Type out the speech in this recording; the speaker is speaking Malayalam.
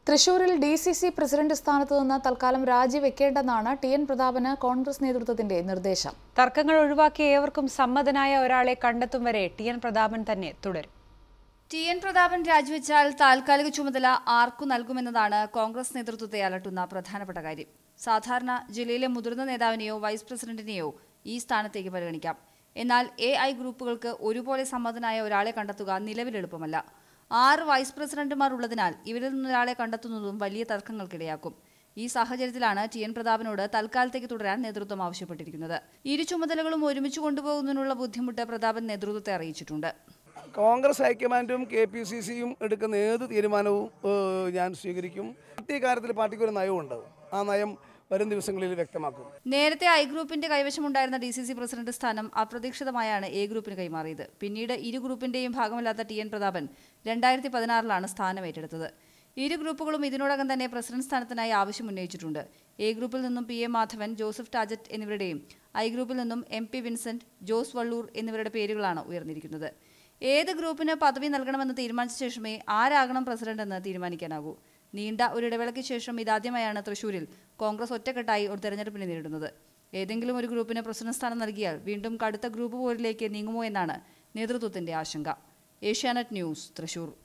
തൃശൂരിൽ ഡിസിസി പ്രസിഡന്റ് സ്ഥാനത്ത് നിന്ന് തൽക്കാലം രാജിവെക്കേണ്ടെന്നാണ് ടി.എൻ. പ്രതാപന് കോൺഗ്രസ് നേതൃത്വത്തിന്റെ നിർദ്ദേശം. തർക്കങ്ങൾ ഒഴിവാക്കി ഏവർക്കും സമ്മതനായ ഒരാളെ കണ്ടെത്തും വരെ ടി.എൻ. പ്രതാപൻ തന്നെ തുടരും. ടി.എൻ. പ്രതാപൻ രാജിവെച്ചാൽ താൽക്കാലിക ചുമതല ആർക്കു നൽകുമെന്നതാണ് കോൺഗ്രസ് നേതൃത്വത്തെ അലട്ടുന്ന പ്രധാനപ്പെട്ട കാര്യം. സാധാരണ ജില്ലയിലെ മുതിർന്ന നേതാവിനെയോ വൈസ് പ്രസിഡന്റിനെയോ ഈ സ്ഥാനത്തേക്ക് പരിഗണിക്കാം. എന്നാൽ AI ഗ്രൂപ്പുകൾക്ക് ഒരുപോലെ സമ്മതനായ ഒരാളെ കണ്ടെത്തുക നിലവിൽ എളുപ്പമല്ല. 6 വൈസ് പ്രസിഡന്റുമാർ ഉള്ളതിനാൽ ഇവരിൽ നിന്നൊരാളെ കണ്ടെത്തുന്നതും വലിയ തർക്കങ്ങൾക്കിടയാക്കും. ഈ സാഹചര്യത്തിലാണ് ടി.എൻ. പ്രതാപനോട് തൽക്കാലത്തേക്ക് തുടരാൻ നേതൃത്വം ആവശ്യപ്പെട്ടിരിക്കുന്നത്. ഇരു ചുമതലകളും ഒരുമിച്ച് കൊണ്ടുപോകുന്നതിനുള്ള ബുദ്ധിമുട്ട് പ്രതാപൻ നേതൃത്വത്തെ അറിയിച്ചിട്ടുണ്ട്. കോൺഗ്രസ് ഹൈക്കമാൻഡും KPCCയും എടുക്കുന്ന ഏത് തീരുമാനവും ഞാൻ സ്വീകരിക്കും. ഈ കാര്യത്തിൽ പാർട്ടിക്ക് ഒരു നയമുണ്ട്. ആ നയം വരും ദിവസങ്ങളിൽ വ്യക്തമാക്കും. നേരത്തെ I ഗ്രൂപ്പിന്റെ കൈവശമുണ്ടായിരുന്ന DCC പ്രസിഡന്റ് സ്ഥാനം അപ്രതീക്ഷിതമായാണ് A ഗ്രൂപ്പിന് കൈമാറിയത്. പിന്നീട് ഇരു ഗ്രൂപ്പിന്റെയും ഭാഗമല്ലാത്ത ടി.എൻ. പ്രതാപൻ 2016 സ്ഥാനം ഏറ്റെടുത്തത്. ഇരു ഗ്രൂപ്പുകളും ഇതിനോടകം തന്നെ പ്രസിഡന്റ് സ്ഥാനത്തിനായി ആവശ്യം ഉന്നയിച്ചിട്ടുണ്ട്. A ഗ്രൂപ്പിൽ നിന്നും PA മാധവൻ, ജോസഫ് ടാജറ്റ് എന്നിവരുടെയും I ഗ്രൂപ്പിൽ നിന്നും MP വിൻസെന്റ്, ജോസ് വള്ളൂർ എന്നിവരുടെ പേരുകളാണ് ഉയർന്നിരിക്കുന്നത്. ഏത് ഗ്രൂപ്പിന് പദവി നൽകണമെന്ന് പ്രസിഡന്റ് ശേഷമേ ആരാകണം പ്രസിഡന്റ് എന്ന് തീരുമാനിക്കാനാകൂ. നീണ്ട ഒരു ഇടവേളയ്ക്ക് ശേഷം ഇതാദ്യമായാണ് തൃശൂരിൽ കോൺഗ്രസ് ഒറ്റക്കെട്ടായി ഒരു തെരഞ്ഞെടുപ്പിനെ നേരിടുന്നത്. ഏതെങ്കിലും ഒരു ഗ്രൂപ്പിന് പ്രസിഡന്റ് സ്ഥാനം നൽകിയാൽ വീണ്ടും കടുത്ത ഗ്രൂപ്പ് പോരിലേക്ക് നീങ്ങുമോ എന്നാണ് നേതൃത്വത്തിന്റെ ആശങ്ക. ഏഷ്യാനെറ്റ് ന്യൂസ്, തൃശൂർ.